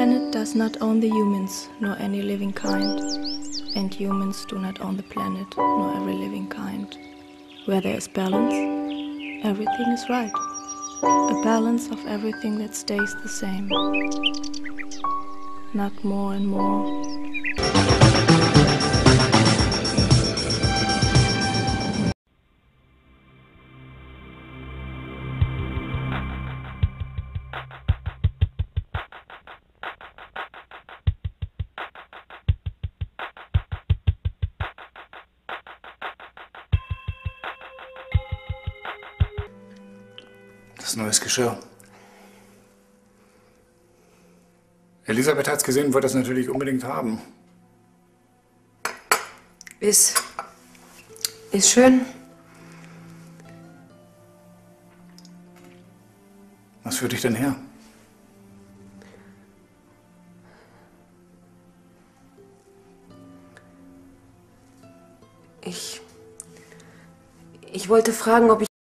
planet does not own the humans, nor any living kind. And humans do not own the planet, nor every living kind. Where there is balance, everything is right. A balance of everything that stays the same. Not more and more. Das neues Geschirr. Elisabeth hat's gesehen und wollte das natürlich unbedingt haben. Ist schön. Was führt dich denn her? Ich wollte fragen, ob ich